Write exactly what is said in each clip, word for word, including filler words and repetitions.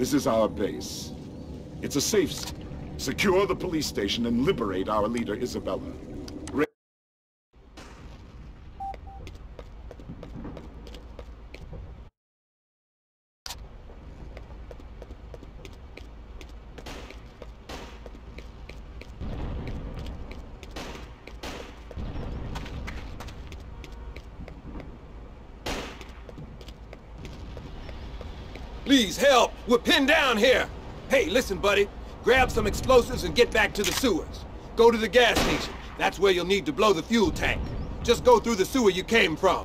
This is our base. It's a safe zone. Secure the police station and liberate our leader, Isabella. Re Please help! We're pinned down here! Hey, listen, buddy. Grab some explosives and get back to the sewers. Go to the gas station. That's where you'll need to blow the fuel tank. Just go through the sewer you came from.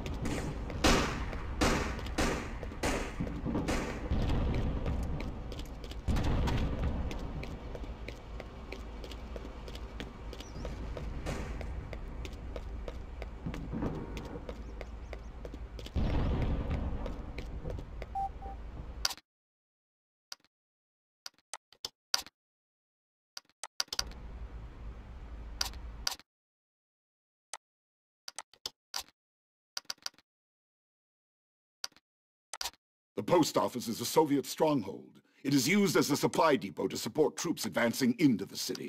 The post office is a Soviet stronghold. It is used as a supply depot to support troops advancing into the city.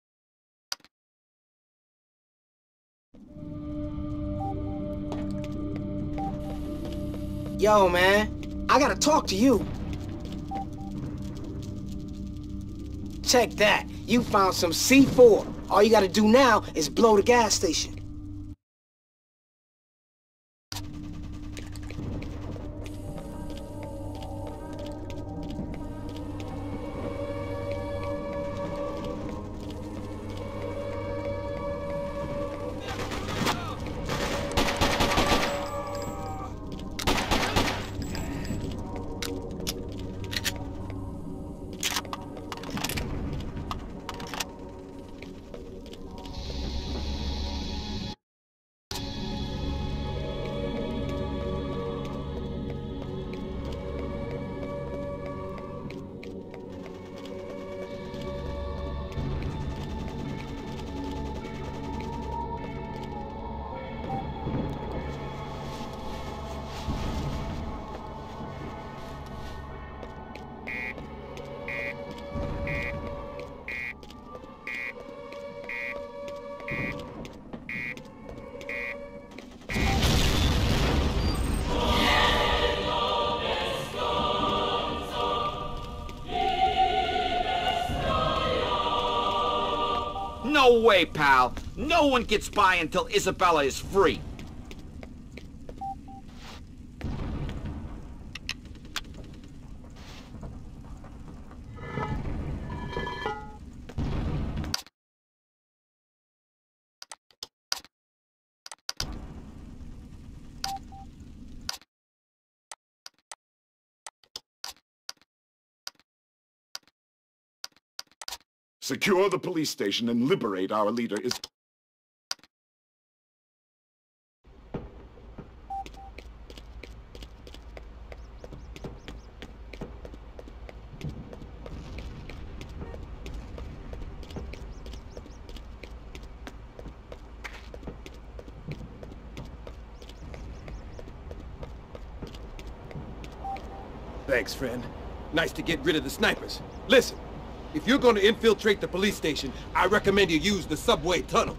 Yo, man, I gotta talk to you. Check that. You found some C four. All you gotta do now is blow the gas station. No way, pal. No one gets by until Isabella is free. Secure the police station and liberate our leader, Is- Thanks, friend. Nice to get rid of the snipers. Listen, if you're going to infiltrate the police station, I recommend you use the subway tunnel.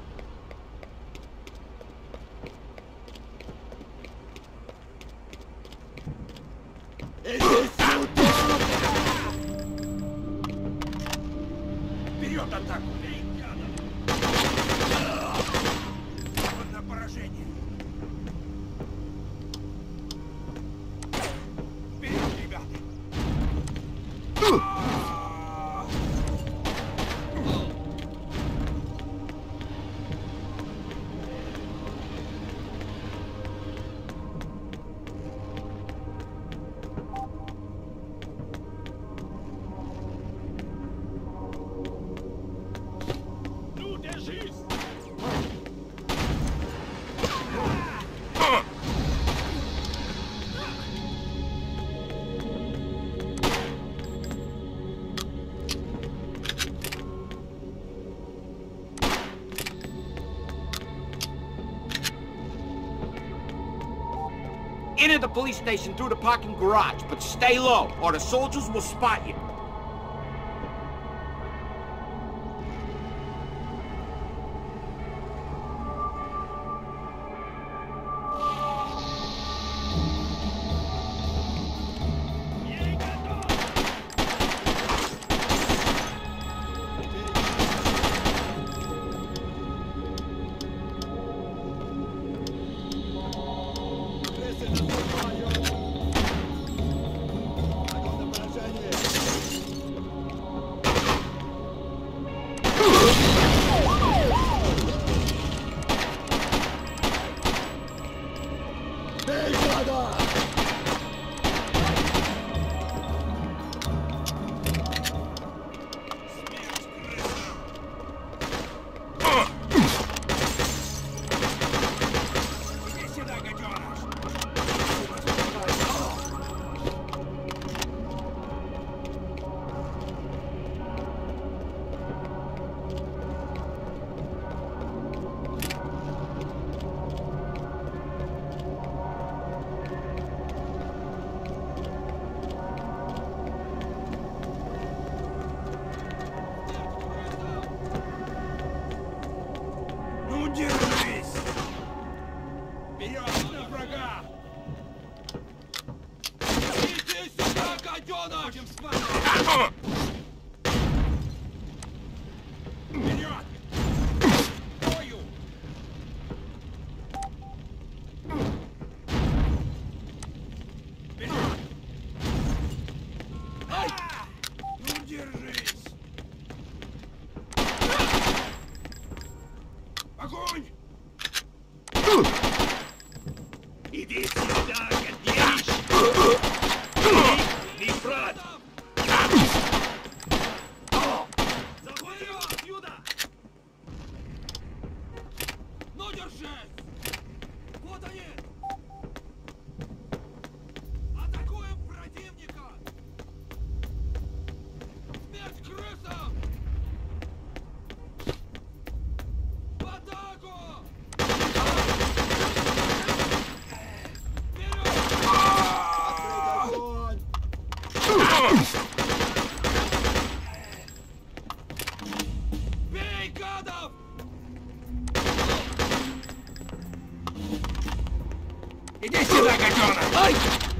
into the police station through the parking garage, but stay low, or the soldiers will spot you. Иди сюда, гаденыш! Ай!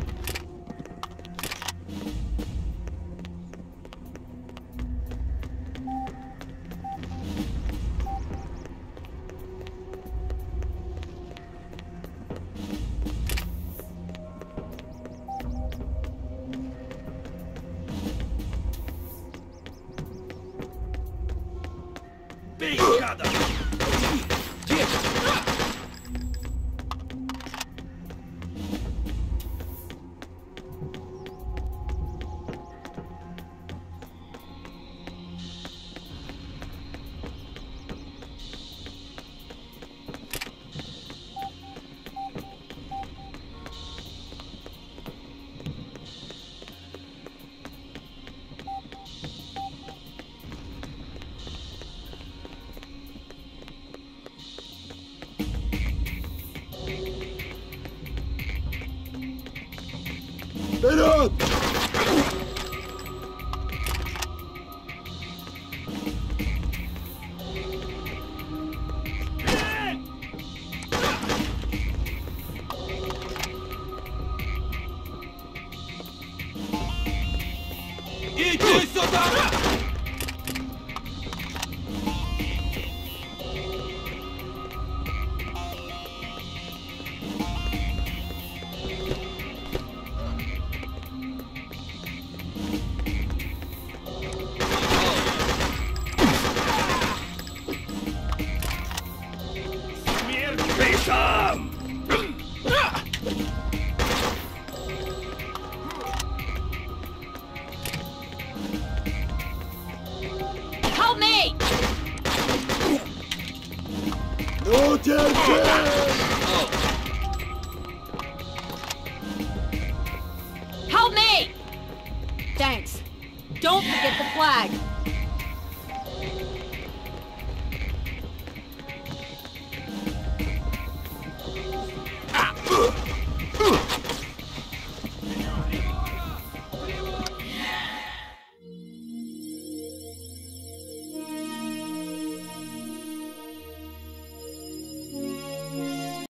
Бей, гада! Вперед! Иди сюда! Help me! No tension! Help me! Thanks. Don't forget the flag.